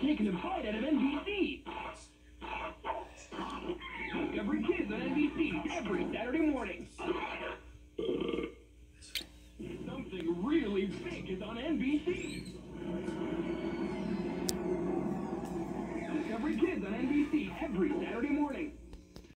taking a bite out of NBC. Discovery Kids on NBC every Saturday morning.